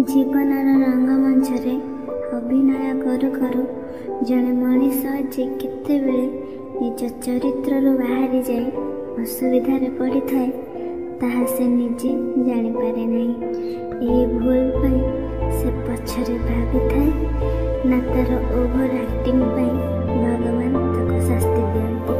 ଜୀବନର ରଙ୍ଗମଞ୍ଚରେ ଅଭିନୟ କରୁ କରୁ ଜଣେ ମଣିଷ ଯେ କେତେବେଳେ ନିଜ ଚରିତ୍ରରୁ ବାହାରି ଯାଇ ଅସୁବିଧାରେ ପଡ଼ିଥାଏ ତାହା ସେ ନିଜେ ଜାଣିପାରେ ନାହିଁ। ଏହି ଭୁଲ ପାଇଁ ସେ ପଛରେ ଭାବିଥାଏ ନା ତାର ଓଭର ଆକ୍ଟିଂ ପାଇଁ ଭଗବାନ ତାକୁ ଶାସ୍ତି ଦିଅନ୍ତି।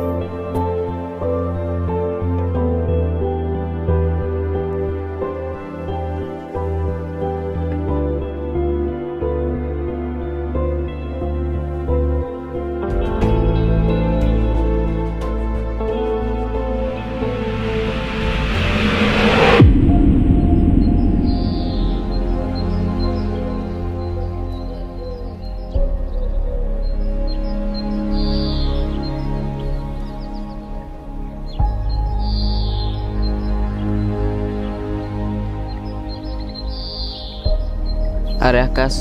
अरे आकाश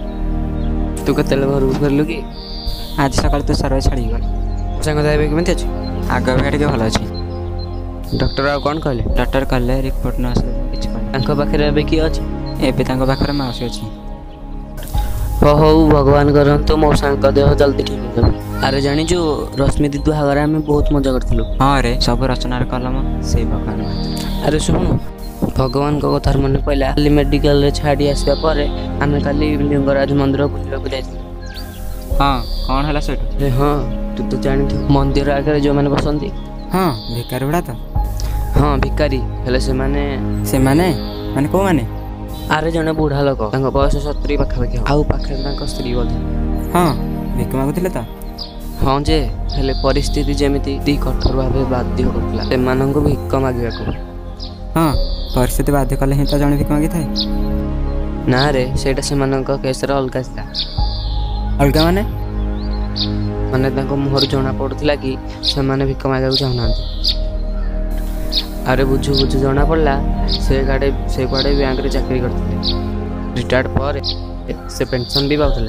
तू केत घर फेरलु कि आज सकाल तो सर्वे छाड़ी गल सांग देवे केमती अच्छी आग अपेक्षा भल अच्छी। डॉक्टर आउ कौन कहले? डॉक्टर कहले रिपोर्ट न आसे किछि कहले पाखे एबे किए अच्छी? एबे तांको पाखरे माउसी अच्छी। हो भगवान करंतु मो सांग देह जल्दी ठीक हो जाबे। अरे जानिछु रश्मि दीदी हागरे हम बहुत मजा करथिलु। हां रे सब रचना रे कलम से भगवान। अरे सुन भगवान को कथार मन पहला खाली मेडिकल रे छाड़ी आसबा परे आमे खाली लिंगराज मंदिर बुलिबा को जाइथिलु। हां कौन हला सेठ? रे हां तू तो जानिथि मंदिर आगे जो माने बसंती। हां भिकारी बडा तो। हां भिकारी हेले से माने को माने? अरे जने बूढ़ा लोक तांको बयस 70 पाखा पाखी आउ पाखे तांको स्त्री बोधे। हां भिक मागुथिले त। हां जे हेले परिस्थिति जेमिति दी कठोर भाबे बाध्य करतला से मानंको भिक मागिया को। हां परिस्थिति बाध्य कले ही तो जने भिक मागी थाए ना रे सेटा से मानंको केस रे अलगा था। अलगा माने माने तांको मुहर जणा पडुथिला कि से माने भिक मागा को चाहनांती। अरे बुझु जणा पड़ला से कुआडे बैंक रे चाकरी करथिले। रिटायर्ड पर से पेंशन भी पाउथिले।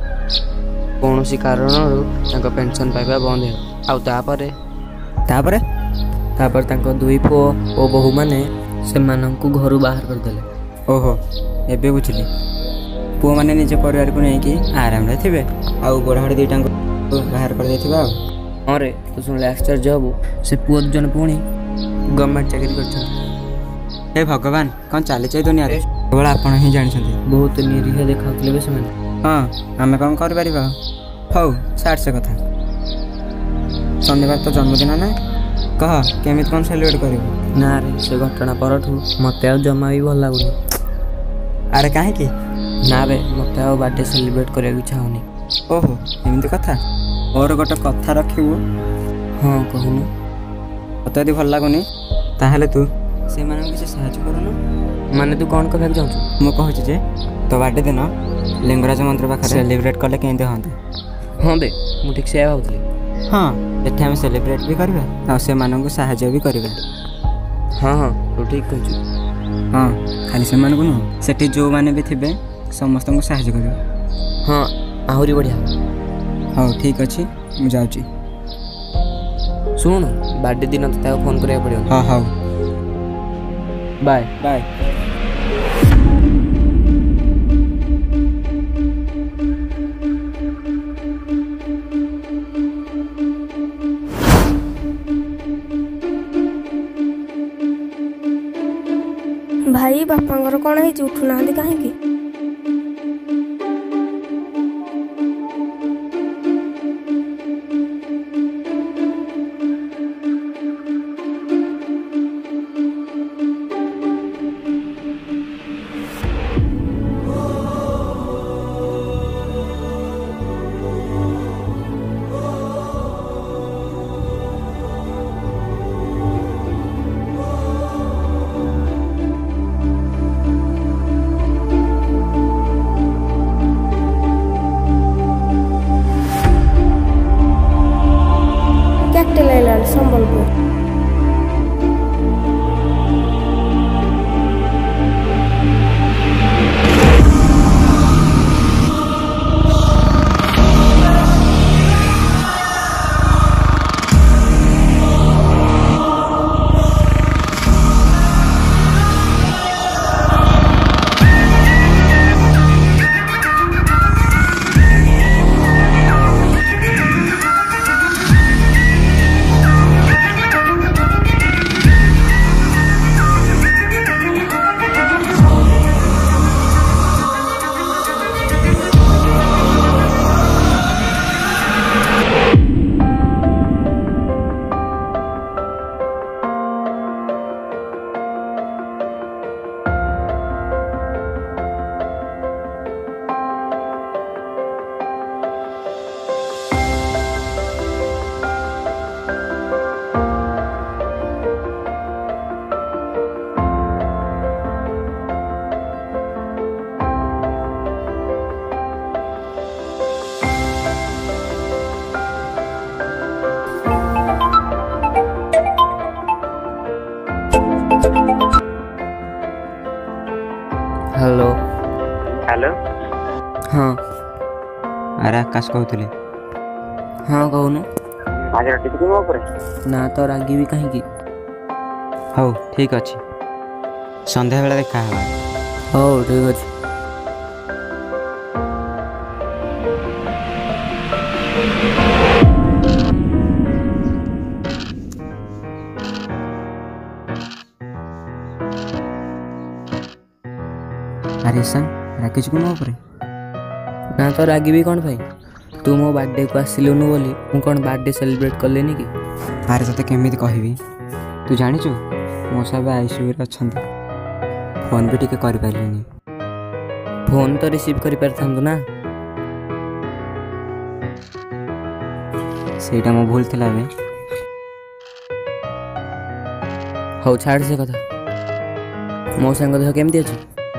कोनोसी कारणरू तांको पेंशन पाइबा बंद हो आउ तापर तांको दुई पो ओ बहु माने से मानंकु घरु बाहर कर देले। ओहो एबे बुझली पो माने निज परिवार को नै कि आराम रे थिबे आउ बड़हाडी दुईटा को बाहर कर देथिबा। अरे तू सुनले आश्चर्य हबु से पुओ जन पुणी गवर्नमेंट चाकरी करछन। हे भगवान कोन चाले छै दुनिया रे केवल आपण ही जानि छथि। बहुत निरीह देखाउतले बे समान। हां हमें कोन कर परिबा। हौ साठ से कथा शनिवार तो जन्मदिन ना कह केमित कोन सेलिब्रेट करिबो? ना रे से घटना परठू मते आ जमा भी भल लागुनी। अरे काहे की? ना रे मते आ बर्थडे सेलिब्रेट करे इच्छा होनी। ओहो एमिति कथा और गोटे कथा रखिबो। हां कहूनु मते यदि भल लागुनी ताहले तू से मानन किछ सहायता करनु। माने तू कोन कहबे चाहछु? मो कहछि जे तो बर्थडे दिन लिंगराज मंदिर पाखरे सेलिब्रेट करले केंदे हंते। हां बे मु ठीक से भाबुथली। हां एथे हम सेलिब्रेट भी करबे आ से मानन को सहायता भी करबे। हां तू ठीक कहछु। हां खाली से मान को न सेठी जो माने भी थिबे समस्त को सहायता करबे। हां आहुरी बढ़िया। हां ठीक अछि मु जाउची। सुन बर्थडे दिन तते फोन करिया पड़ियो। हां हां बाय बाय। भाई बापांगर कौन है उठू ना कहीं? ଆରେ ଆକାଶ କହୁଥିଲି। ହଁ କହୁନୁ। ଆଜି ରାତିକି ମୋ ଉପରେ? ନା ତ ରାଗିବି କାହିଁକି? ହଉ ଠିକ୍ ଅଛି, ସନ୍ଧ୍ୟାବେଳେ ଦେଖା ହେବା। ହଉ ଠିକ୍ ଅଛି। ଆରେ ଈଶାନ, ରାଗିଛୁ କି ମୋ ଉପରେ? ନା ତ ରାଗିବି କ'ଣ ପାଇଁ? ତୁ ମୋ ବାର୍ଥଡେକୁ ଆସିଲୁନୁ ବୋଲି ମୁଁ କ'ଣ ବାର୍ଥଡେ ସେଲିବ୍ରେଟ୍ କଲିନି କି? ଆରେ ତତେ କେମିତି କହିବି? ତୁ ଜାଣିଛୁ ମଉସା ଏବେ ଆଇସିୟୁରେ ଅଛନ୍ତି। ଫୋନ୍ ବି ଟିକେ କରିପାରିଲିନି। ଫୋନ୍ ତ ରିସିଭ୍ କରିପାରିଥାନ୍ତୁ ନା। ସେଇଟା ମୋ ଭୁଲ ଥିଲା ଏବେ। ହଉ ଛାଡ଼ ସେ କଥା। ମୋ ସାଙ୍ଗ ଦେହ କେମିତି ଅଛି?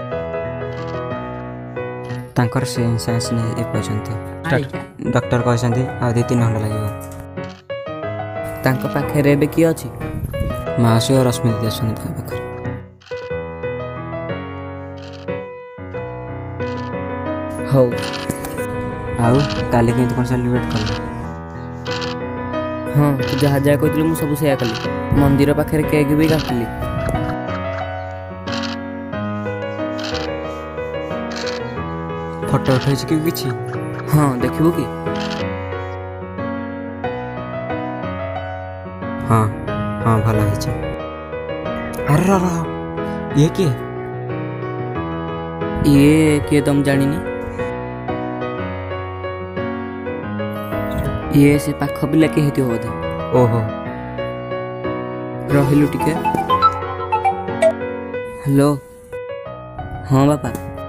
ତାଙ୍କର ସେନ୍ସ ଆସିନି ଏପର୍ଯ୍ୟନ୍ତ। ଡକ୍ଟର କହିଛନ୍ତି ଆଉ 2-3 ଘଣ୍ଟା ଲାଗିବ। ତାଙ୍କ ପାଖରେ ଏବେ କିଏ ଅଛି? ମାଉସୀ ଓ ରଶ୍ମି ଦିଦି ଅଛନ୍ତି ତାଙ୍କ ପାଖରେ। ହଉ। ଆଉ କାଲି କେମିତି କ'ଣ ସେଲିବ୍ରେଟ୍ କଲ? ହଁ, ତୁ ଯାହା ଯାହା କହିଥିଲୁ ମୁଁ ସବୁ ସେଇଆ କଲି। ମନ୍ଦିର ପାଖରେ କେକ୍ ବି କାଟିଲି। ଫଟୋ ଉଠେଇଛି କି କିଛି? ହଁ, ଦେଖିବୁ କି? ହଁ ହଁ, ଭଲ ହେଇଛି। ଆରେ ର ଇଏ କିଏ? କିଏ ତ ମୁଁ ଜାଣିନି। ସେ ପାଖ ପିଲା କିଏ ହେଇଥିବ ବୋଧେ। ଓହୋ, ରହିଲୁ ଟିକେ। ହ୍ୟାଲୋ। ହଁ ବାପା।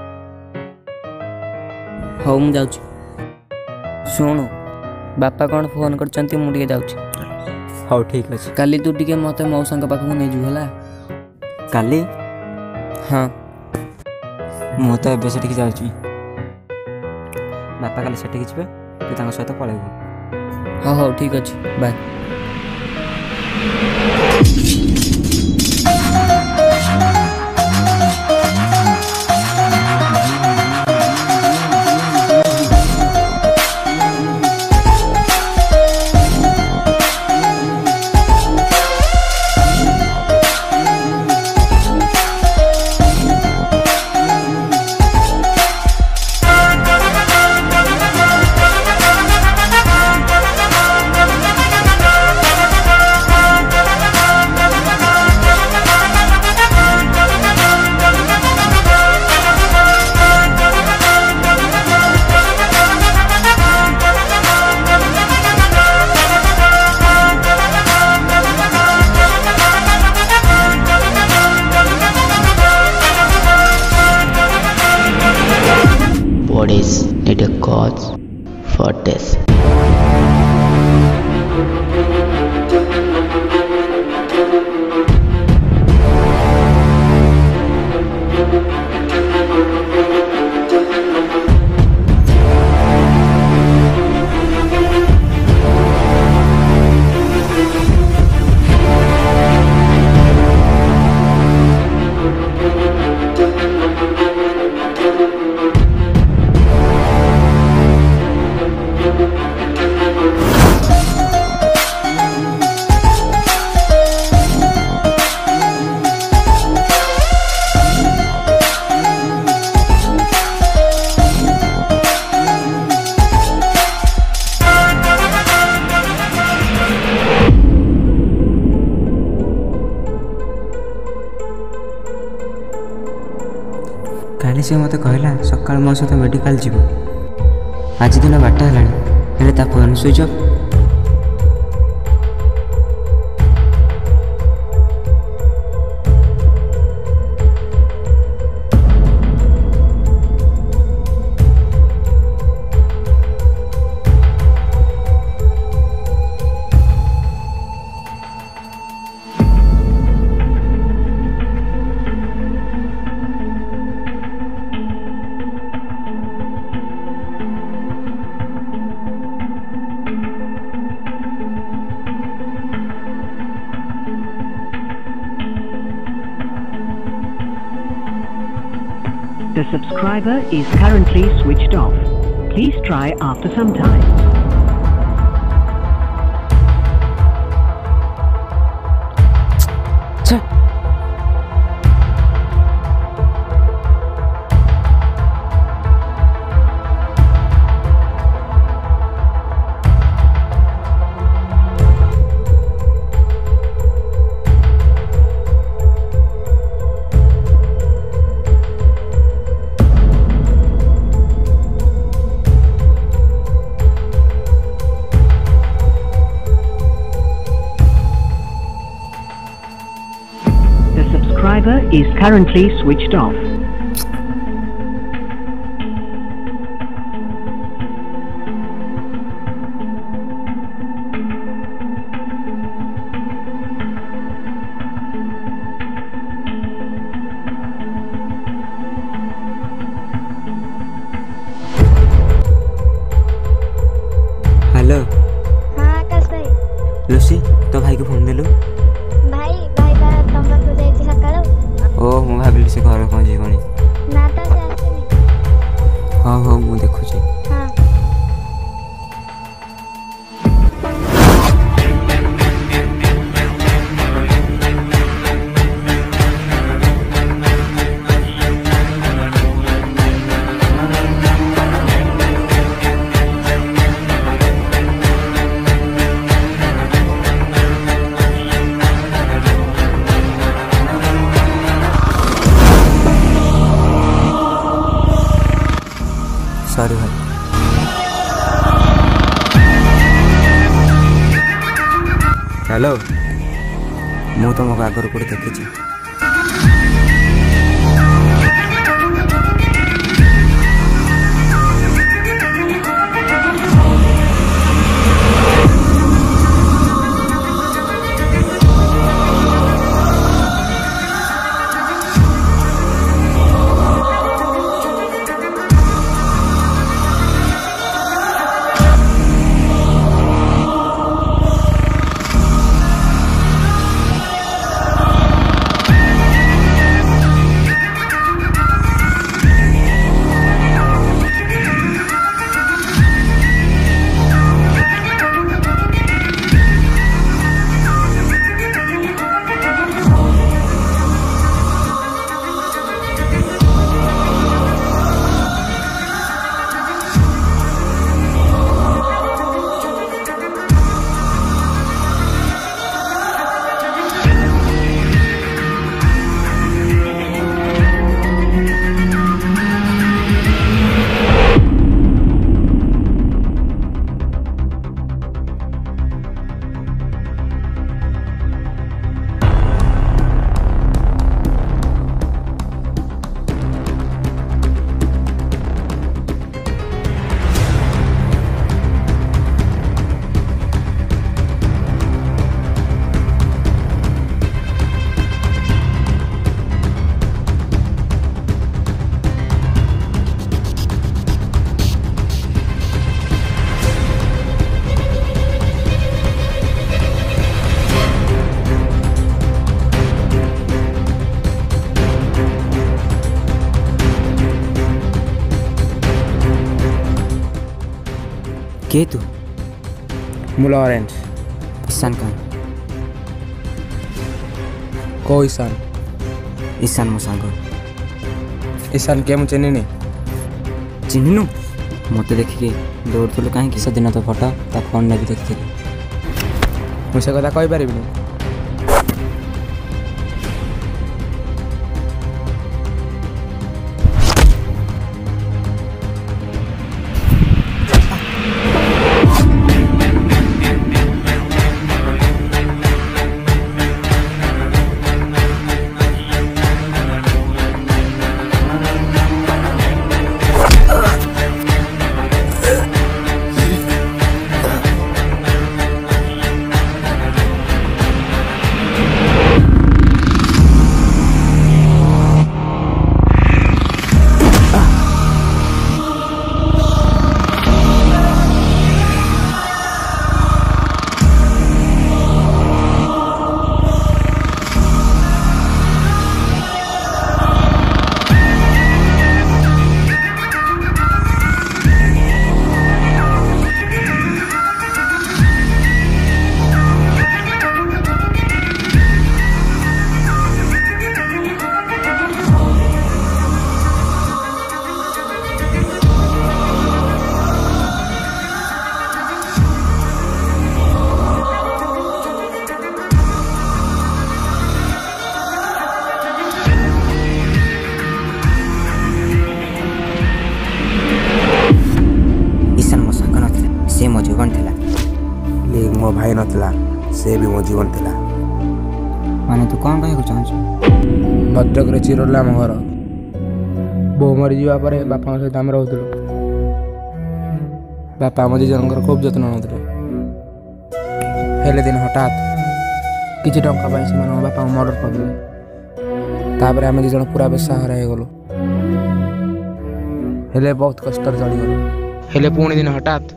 ହଉ ମୁଁ ଯାଉଛି। ଶୁଣୁ, ବାପା କ'ଣ ଫୋନ୍ କରିଛନ୍ତି, ମୁଁ ଟିକେ ଯାଉଛି। ହଉ ଠିକ୍ ଅଛି। କାଲି ତୁ ଟିକେ ମୋତେ ମଉସାଙ୍କ ପାଖକୁ ନେଇଯିବୁ ହେଲା। କାଲି? ହଁ। ମୁଁ ତ ଏବେ ସେଠିକି ଯାଉଛି। ବାପା କାଲି ସେଠିକି ଯିବେ, ତୁ ତାଙ୍କ ସହିତ ପଳେଇବୁ। ହଉ ଠିକ୍ ଅଛି, bye. Bodies need a cause for death. କାଲି ସେ ମୋତେ କହିଲା ସକାଳୁ ମୋ ସହିତ ମେଡ଼ିକାଲ ଯିବ। ଆଜି ଦିନ 12ଟା ହେଲାଣି, ହେଲେ ତା phone switch off. The subscriber is currently switched off. Please try after some time. Subscriber is currently switched off. Hello. हाँ आकाश भाई। लुसी तो भाई को फोन देलु। भाई भाई बा तुम पाखु जाइछि सकाळो। ओ मु भाबिली से घर पहुंची कोनी। ना तो से आसीनी। हाँ हाँ मु देखुची। हाँ सॉरी भाई। हेलो मु तुमको आगर कोड़े देखी। के तू? मु लॉरेंस। ईशान कौन? को ईशान? ईशान मो सांग। ईशान के मु चिन्हिनी। चिन्हिनु मत देखिकी दौड़ुलु कहीं सेदिन तो फोटो ता फोन ने भी देखी मुझे कथा कही पारिबिनी। କ'ଣ ଥିଲା? ଲିଗ୍ ମୋ ଭାଇ ନଥିଲା, ସେ ବି ମୋ ଜୀବନ ଥିଲା। ମାନେ ତୁ କ'ଣ କହିବାକୁ ଚାହୁଁଛୁ? ଭଦ୍ରକରେ ଚିରଲା ଆମ ଘର। ବୋଉ ମରିଯିବା ପରେ ବାପାଙ୍କ ସହିତ ଆମେ ରହୁଥିଲୁ। ବାପା ଆମ ଦୁଇ ଜଣଙ୍କର ଖୁବ୍ ଯତ୍ନ ନେଉଥିଲେ। ହେଲେ ଦିନ ହଠାତ୍ କିଛି ଟଙ୍କା ପାଇଁ ସେମାନେ ମୋ ବାପାଙ୍କୁ ମର୍ଡର କରିଦେଲେ। ତାପରେ ଆମେ ଦୁଇ ଜଣ ପୁରା ବେସାହାରା ହେଇଗଲୁ। ହେଲେ ବହୁତ କଷ୍ଟରେ ଚଳିଗଲୁ। ହେଲେ ପୁଣି ଦିନ ହଠାତ୍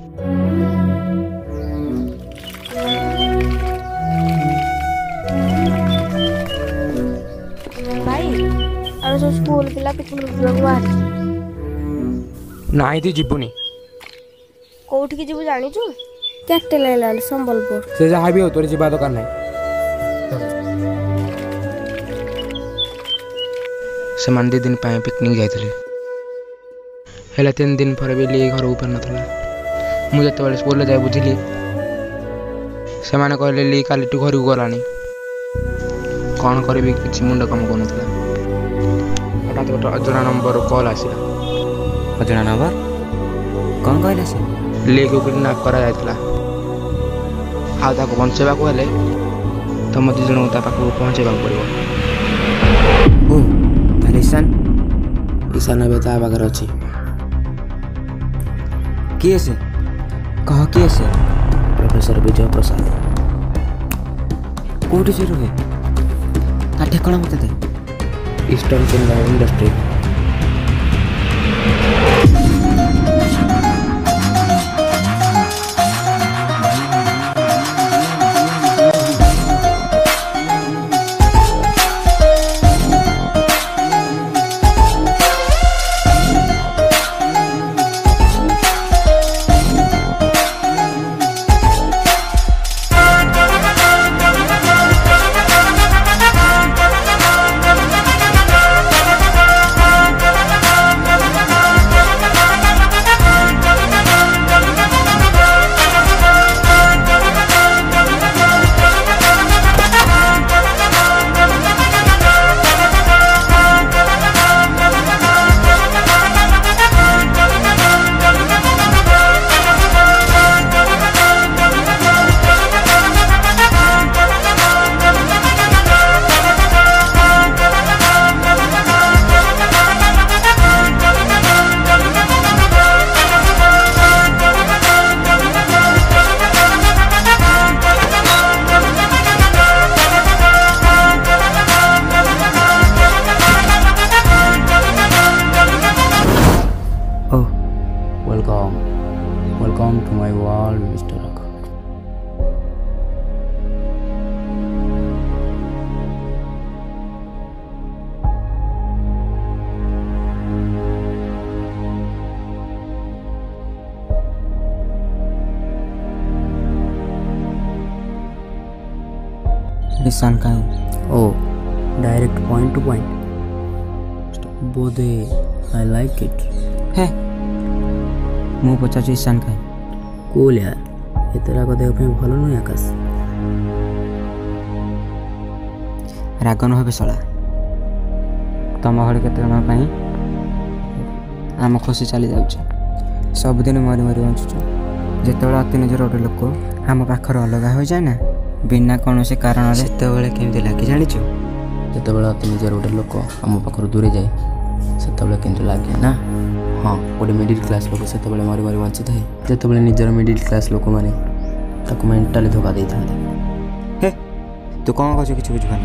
ଭାଇ ଆମେ ସବୁ ସ୍କୁଲ ପିଲା ପିକନିକ୍ ଯିବାକୁ ବାହାରିଛୁ। ନାଇଁ ତୁ ଯିବୁନି। କୋଉଠିକି ଯିବୁ ଜାଣିଛୁ? Capital island Sambalpur. ସେ ଯାହା ବି ହଉ ତୋର ଯିବା ଦରକାର ନାହିଁ। ସେମାନେ 2 ଦିନ ପାଇଁ ପିକନିକ୍ ଯାଇଥିଲେ। ହେଲେ 3 ଦିନ ପରେ ବି ଲି ଘରକୁ ଫେରିନଥିଲା। ମୁଁ ଯେତେବେଳେ ସ୍କୁଲରେ ଯାଇ ବୁଝିଲି, ସେମାନେ କହିଲେ ଲି କାଲିଠୁ ଘରକୁ ଗଲାଣି। କ'ଣ କରିବି କିଛି ମୁଣ୍ଡ କାମ କରୁନଥିଲା। ହଠାତ୍ ଗୋଟେ ଅଜଣା ନମ୍ବରରୁ କଲ୍ ଆସିଲା। ଅଜଣା ନମ୍ବର? କ'ଣ କହିଲା ସେ? ଲିକୁ କିଡନାପ୍ କରାଯାଇଥିଲା। ଆଉ ତାକୁ ବଞ୍ଚାଇବାକୁ ହେଲେ ତମ 2 ଜଣଙ୍କୁ ତା ପାଖକୁ ପହଞ୍ଚାଇବାକୁ ପଡ଼ିବ। ଓ ତାହେଲେ ଈଶାନ ଏବେ ତା ପାଖରେ ଅଛି। କିଏ ସେ? କହ କିଏ ସେ? ପ୍ରଫେସର ବିଜୟ ପ୍ରସାଦ। କେଉଁଠି ସେ ରୁହେ? ତା ଠିକଣା ମୋତେ ଦେ। Eastern chamber industry. Welcome to my world, Mr. Raka. Ishan कहीं? Oh, direct point to point. Both I like it. है ମୁଁ ପଚାରୁଛି ଈଶାନ କାହିଁ? Cool यार, ये तेरा को देह पे भलो नहीं आकाश। ରାଗ ନ ହେବେ ଶଳା। ତମ ଭଳି କେତେ ଜଣ ପାଇଁ ଆମ ଖୁସି ଚାଲି ଯାଉଛି। ସବୁଦିନ ମରି ମରି ବଞ୍ଚୁଛୁ। ଯେତେବେଳେ ଅତି ନିଜର ଗୋଟେ ଲୋକ ଆମ ପାଖରୁ ଅଲଗା ହୋଇଯାଏ ନା, ବିନା କୌଣସି କାରଣରେ, ସେତେବେଳେ କେମିତି ଲାଗେ ଜାଣିଛୁ? ଯେତେବେଳେ ଅତି ନିଜର ଗୋଟେ ଲୋକ ଆମ ପାଖରୁ ଦୂରେଇ ଯାଏ, ସେତେବେଳେ କେମିତି ଲାଗେ ନା? ହଁ, ଗୋଟେ ମିଡ଼ିଲ୍ କ୍ଲାସ୍ ଲୋକ ସେତେବେଳେ ମରି ମରି ବଞ୍ଚିଥାଏ, ଯେତେବେଳେ ନିଜର ମିଡ଼ିଲ୍ କ୍ଲାସ୍ ଲୋକମାନେ ତାକୁ ମେଣ୍ଟାଲି ଧୋକା ଦେଇଥାନ୍ତି। ହେ ତୁ କ'ଣ କହୁଛୁ କିଛି ବୁଝିପାରୁନି।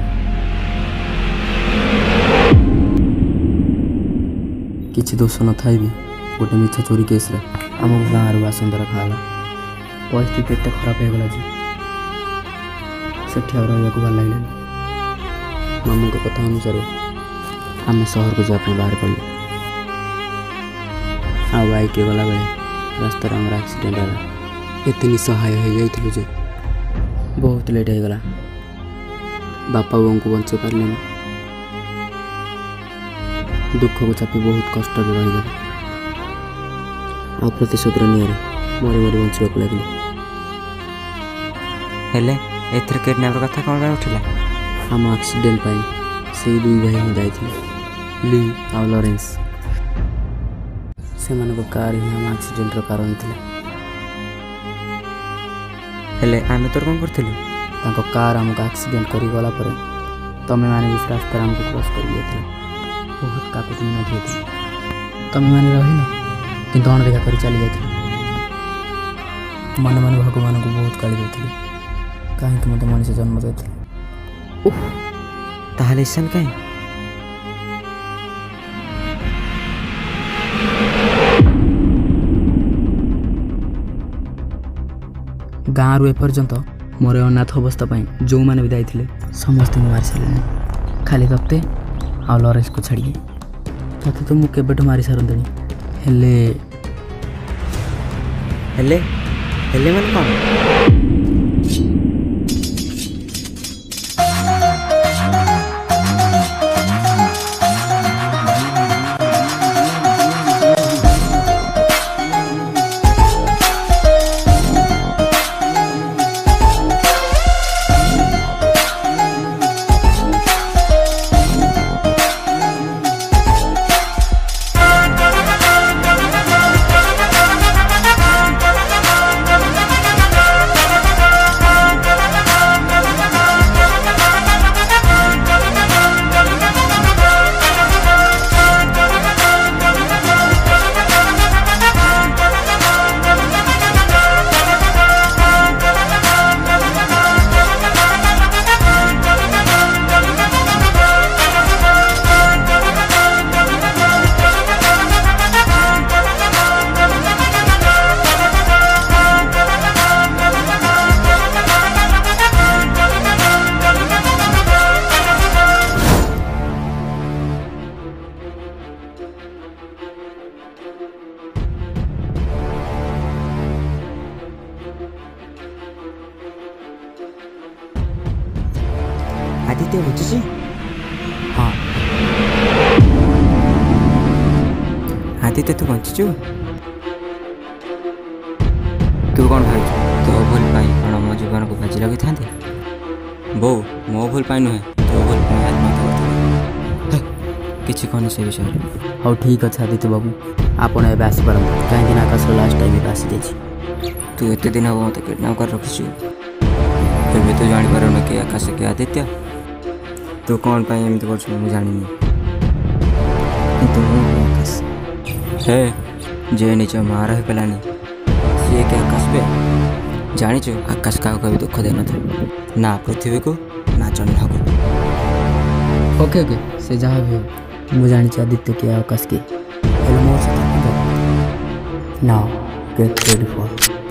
କିଛି ଦୋଷ ନଥାଇ ବି ଗୋଟେ ମିଛ ଚୋରି କେସ୍ରେ ଆମକୁ ଗାଁରୁ ବାସନ୍ଦ ରଖାହେଲା। ପରିସ୍ଥିତି ଏତେ ଖରାପ ହେଇଗଲା ଯେ ସେଠି ଆଉ ରହିବାକୁ ଭଲ ଲାଗିଲାନି। ମାମୁଙ୍କ କଥା ଅନୁସାରେ ଆମେ ସହରକୁ ଯିବା ପାଇଁ ବାହାରି ପଡ଼ିଲୁ। ଆଉ ବାଇକ୍ରେ ଗଲାବେଳେ ରାସ୍ତାରେ ଆମର ଆକ୍ସିଡେଣ୍ଟ ହେଲା। ଏତେ ନିଃସହାୟ ହେଇଯାଇଥିଲୁ ଯେ ବହୁତ ଲେଟ୍ ହେଇଗଲା। ବାପା ବୋଉଙ୍କୁ ବଞ୍ଚେଇ ପାରିଲେନି। ଦୁଃଖକୁ ଚାପି ବହୁତ କଷ୍ଟରେ ରହିଗଲା। ଆଉ ପ୍ରତିଶୋଧର ନିଆଁରେ ମରି ମରି ବଞ୍ଚିବାକୁ ଲାଗିଲି। ହେଲେ ଏଥିରେ କିଡନାପର କଥା କ'ଣ ପାଇଁ ଉଠିଲା? ଆମ ଆକ୍ସିଡେଣ୍ଟ ପାଇଁ ସେଇ 2 ଭାଇ ହିଁ ଯାଇଥିଲେ, ଲି ଆଉ ଲରେନ୍ସ। ସେମାନଙ୍କ କାର୍ ହିଁ ଆମ ଆକ୍ସିଡେଣ୍ଟର କାରଣ ଥିଲା। हेले आमे तोर कौन करथिलु ତାଙ୍କ କାର୍ ଆମକୁ ଆକ୍ସିଡେଣ୍ଟ କରିଗଲା ପରେ ତମେମାନେ ବି ସେ ରାସ୍ତାରେ ଆମକୁ କ୍ରସ୍ କରିଯାଇଥିଲ। ବହୁତ କାକୁତି ମିନତି ହେଇଥିଲା। ତମେମାନେ ରହିଲ କିନ୍ତୁ ଅଣଦେଖା କରି ଚାଲି ଯାଇଥିଲ। ମନେ ମନେ ଭଗବାନଙ୍କୁ ବହୁତ ଗାଳି ଦେଉଥିଲି କାହିଁକି ମୋତେ ମଣିଷ ଜନ୍ମ ଦେଇଥିଲେ। ତାହେଲେ ଇଶାନ କାହିଁ ଗାଁରୁ ଏପର୍ଯ୍ୟନ୍ତ ମୋର ଅନାଥ ଅବସ୍ଥା ପାଇଁ ଯେଉଁମାନେ ବି ଯାଇଥିଲେ ସମସ୍ତଙ୍କୁ ମାରି ସାରିଲେଣି ଖାଲି ତତେ ଆଉ ଲରେନ୍ସକୁ ଛାଡ଼ିକି। ତତେ ତ ମୁଁ କେବେଠୁ ମାରି ସାରନ୍ତିଣି। ହେଲେ ହେଲେ ହେଲେ ମାନେ କ'ଣ आदित्य बुझुଛି ହଁ आदित्य तू बंचुଛୁ तू कौन भाବୁଛୁ तो भूल पाई कौन मो जीवन को बाजी लगी था बो मो भूल पाई नुहे तो भूल पाई आत्महत्या करते किसी कहनी से विषय ହଉ ଠିକ୍ ଅଛି ଆଦିତ୍ୟ ବାବୁ ଆପଣ ଏବେ ଆସିପାରନ୍ତି କାହିଁକିନା ଆକାଶର ଲାଷ୍ଟ ଟାଇମ୍ ଏବେ ଆସିଯାଇଛି। तू एत दिन हम मत किडनाप कर रखीछु एबे तो जानी पारन कि आकाश के आदित्य तू कौन पाई एमती करछु मु जानिनी तू आकाश हे जे निज मार है पेलानी सी के आकाश बे जानिछु आकाश का कभी दुख देना था ना पृथ्वी को ना चंद्र को। ओके ओके से जहाँ भी हो ମୁଁ ଜାଣିଛି ଆଦିତ୍ୟ କି ଆକାଶ କି ହେଲେ ମୋ ସହିତ now get ready for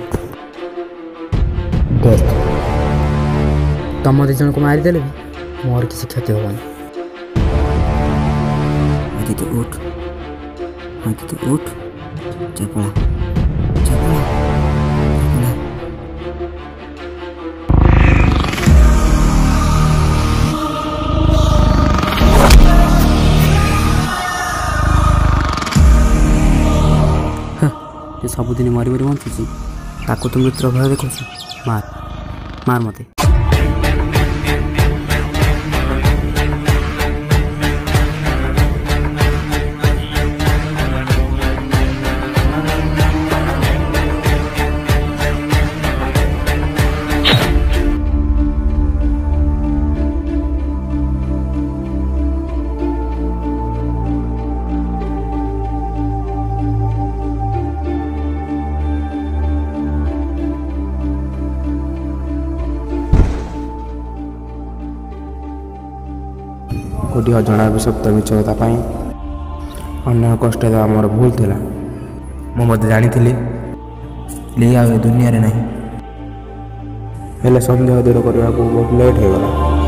death. ତମ ଦୁଇ ଜଣଙ୍କୁ ମାରିଦେଲେ ବି ମୋର କିଛି କ୍ଷତି ହେବନି। आदित्य उठ आदित्य उठ चल पड़ा चल पड़ा ସେ ସବୁଦିନ ମରି ମରି ବଞ୍ଚୁଛି ତାକୁ ତୁ ମୃତ୍ୟୁର ଭୟ ଦେଖୁଛୁ ମାର ମାର ମୋତେ। गोटे अजଣା विषक्त मिछता अन्य कष्ट देवा मोर भूल थिला मुझे जानी दुनिया रे नहीं हेले संदेह दूर करने को बहुत लेट हो गला।